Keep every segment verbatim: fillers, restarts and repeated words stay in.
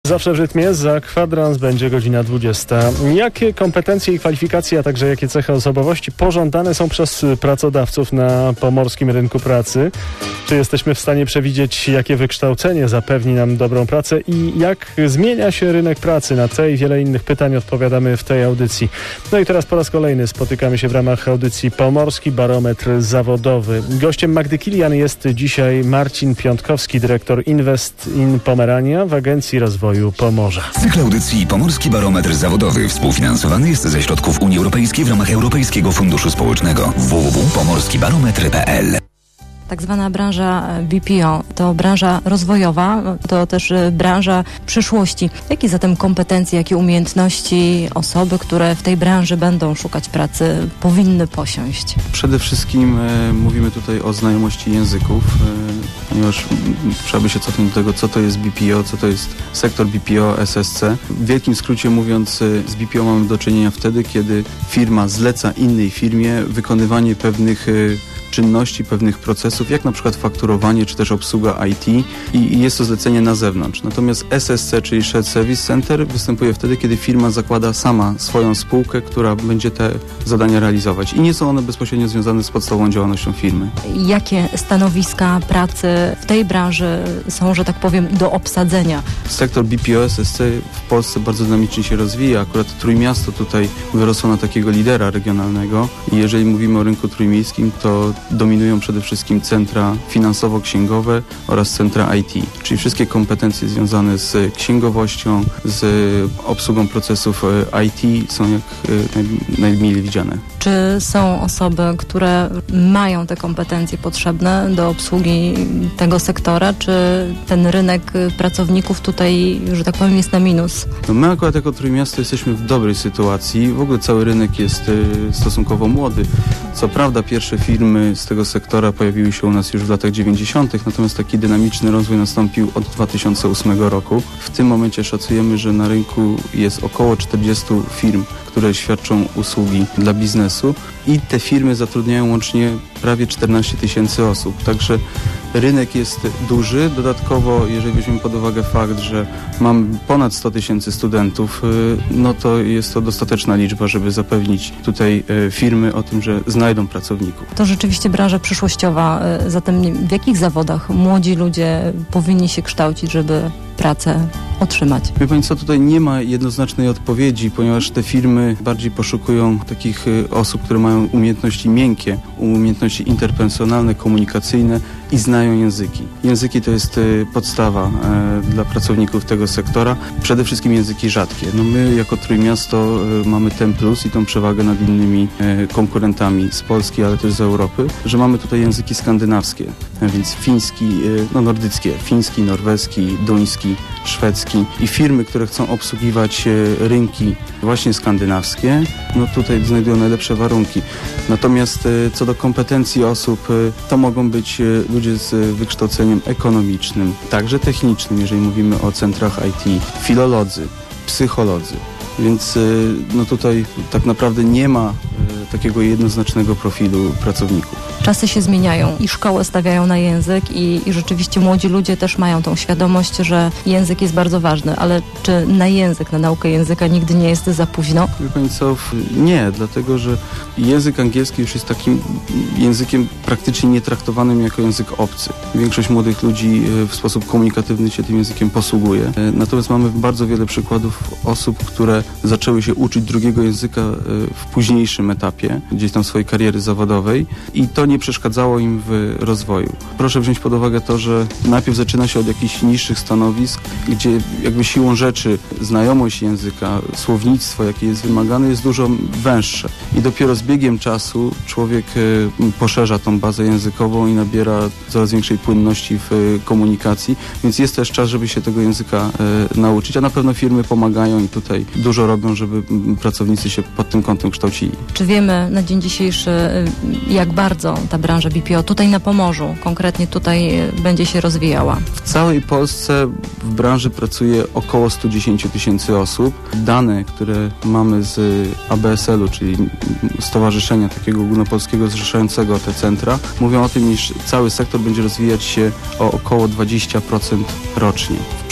Zawsze w rytmie, za kwadrans będzie godzina dwudziesta. Jakie kompetencje i kwalifikacje, a także jakie cechy osobowości pożądane są przez pracodawców na pomorskim rynku pracy? Czy jesteśmy w stanie przewidzieć, jakie wykształcenie zapewni nam dobrą pracę i jak zmienia się rynek pracy? Na te i wiele innych pytań odpowiadamy w tej audycji. No i teraz po raz kolejny spotykamy się w ramach audycji Pomorski Barometr Zawodowy. Gościem Magdy Kilian jest dzisiaj Marcin Piątkowski, dyrektor Invest in Pomerania w Agencji Rozwoju Pomorza. Cykl audycji Pomorski Barometr Zawodowy współfinansowany jest ze środków Unii Europejskiej w ramach Europejskiego Funduszu Społecznego. w w w kropka pomorski barometr kropka p l. Tak zwana branża B P O to branża rozwojowa, to też branża przyszłości. Jakie zatem kompetencje, jakie umiejętności osoby, które w tej branży będą szukać pracy, powinny posiąść? Przede wszystkim e, mówimy tutaj o znajomości języków, e, ponieważ trzeba by się cofnąć do tego, co to jest B P O, co to jest sektor B P O, S S C. W wielkim skrócie mówiąc, z B P O mamy do czynienia wtedy, kiedy firma zleca innej firmie wykonywanie pewnych e, czynności, pewnych procesów, jak na przykład fakturowanie, czy też obsługa I T i jest to zlecenie na zewnątrz. Natomiast S S C, czyli Shared Service Center, występuje wtedy, kiedy firma zakłada sama swoją spółkę, która będzie te zadania realizować i nie są one bezpośrednio związane z podstawową działalnością firmy. Jakie stanowiska pracy w tej branży są, że tak powiem, do obsadzenia? Sektor B P O S S C w Polsce bardzo dynamicznie się rozwija. Akurat Trójmiasto tutaj wyrosło na takiego lidera regionalnego i jeżeli mówimy o rynku trójmiejskim, to dominują przede wszystkim centra finansowo-księgowe oraz centra I T, czyli wszystkie kompetencje związane z księgowością, z obsługą procesów I T są jak najmilej widziane. Czy są osoby, które mają te kompetencje potrzebne do obsługi tego sektora, czy ten rynek pracowników tutaj, że tak powiem, jest na minus? No my akurat jako Trójmiasto jesteśmy w dobrej sytuacji. W ogóle cały rynek jest stosunkowo młody. Co prawda pierwsze firmy z tego sektora pojawiły się u nas już w latach dziewięćdziesiątych, natomiast taki dynamiczny rozwój nastąpił od dwa tysiące ósmego roku. W tym momencie szacujemy, że na rynku jest około czterdzieści firm, które świadczą usługi dla biznesu i te firmy zatrudniają łącznie prawie czternaście tysięcy osób. Także rynek jest duży. Dodatkowo, jeżeli weźmiemy pod uwagę fakt, że mamy ponad sto tysięcy studentów, no to jest to dostateczna liczba, żeby zapewnić tutaj firmy o tym, że znajdą pracowników. To rzeczywiście branża przyszłościowa. Zatem w jakich zawodach młodzi ludzie powinni się kształcić, żeby pracę otrzymać? Wie Pani co, tutaj nie ma jednoznacznej odpowiedzi, ponieważ te firmy bardziej poszukują takich osób, które mają umiejętności miękkie, umiejętności interpersonalne, komunikacyjne i znają języki. Języki to jest podstawa e, dla pracowników tego sektora. Przede wszystkim języki rzadkie. No my jako Trójmiasto e, mamy ten plus i tą przewagę nad innymi e, konkurentami z Polski, ale też z Europy, że mamy tutaj języki skandynawskie, a więc fiński, e, no nordyckie, fiński, norweski, duński, szwedzki i firmy, które chcą obsługiwać e, rynki właśnie skandynawskie, no tutaj znajdują najlepsze warunki. Natomiast e, co do kompetencji osób, e, to mogą być e, ludzie z wykształceniem ekonomicznym, także technicznym, jeżeli mówimy o centrach I T, filolodzy, psycholodzy. Więc no tutaj tak naprawdę nie ma takiego jednoznacznego profilu pracowników. Czasy się zmieniają i szkoły stawiają na język i, i rzeczywiście młodzi ludzie też mają tą świadomość, że język jest bardzo ważny, ale czy na język, na naukę języka nigdy nie jest za późno? Wie Pani co? Nie, dlatego że język angielski już jest takim językiem praktycznie nietraktowanym jako język obcy. Większość młodych ludzi w sposób komunikatywny się tym językiem posługuje. Natomiast mamy bardzo wiele przykładów osób, które zaczęły się uczyć drugiego języka w późniejszym etapie, gdzieś tam swojej kariery zawodowej i to nie przeszkadzało im w rozwoju. Proszę wziąć pod uwagę to, że najpierw zaczyna się od jakichś niższych stanowisk, gdzie jakby siłą rzeczy znajomość języka, słownictwo, jakie jest wymagane, jest dużo węższe. I dopiero z biegiem czasu człowiek poszerza tą bazę językową i nabiera coraz większej płynności w komunikacji, więc jest też czas, żeby się tego języka nauczyć, a na pewno firmy pomagają i tutaj dużo robią, żeby pracownicy się pod tym kątem kształcili. Czy wiemy na dzień dzisiejszy, jak bardzo ta branża B P O tutaj na Pomorzu, konkretnie tutaj będzie się rozwijała? W całej Polsce w branży pracuje około sto dziesięć tysięcy osób. Dane, które mamy z A B S L u, czyli Stowarzyszenia takiego ogólnopolskiego zrzeszającego te centra, mówią o tym, iż cały sektor będzie rozwijać się o około dwadzieścia procent rocznie. W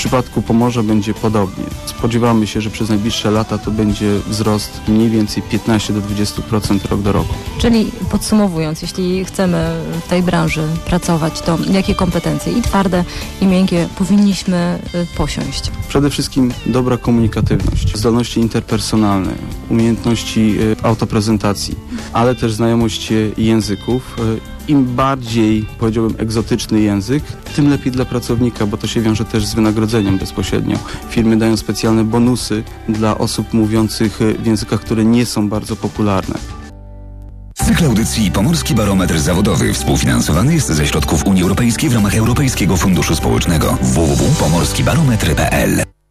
przypadku Pomorza będzie podobnie. Spodziewamy się, że przez najbliższe lata to będzie wzrost mniej więcej piętnaście do dwudziestu procent rok do roku. Czyli podsumowując, jeśli chcemy w tej branży pracować, to jakie kompetencje i twarde, i miękkie powinniśmy posiąść? Przede wszystkim dobra komunikatywność, zdolności interpersonalne, umiejętności autoprezentacji, ale też znajomość języków. Im bardziej, powiedziałbym, egzotyczny język, tym lepiej dla pracownika, bo to się wiąże też z wynagrodzeniem bezpośrednio. Firmy dają specjalne bonusy dla osób mówiących w językach, które nie są bardzo popularne. Cykl audycji Pomorski Barometr Zawodowy współfinansowany jest ze środków Unii Europejskiej w ramach Europejskiego Funduszu Społecznego. w w w kropka pomorski barometr kropka p l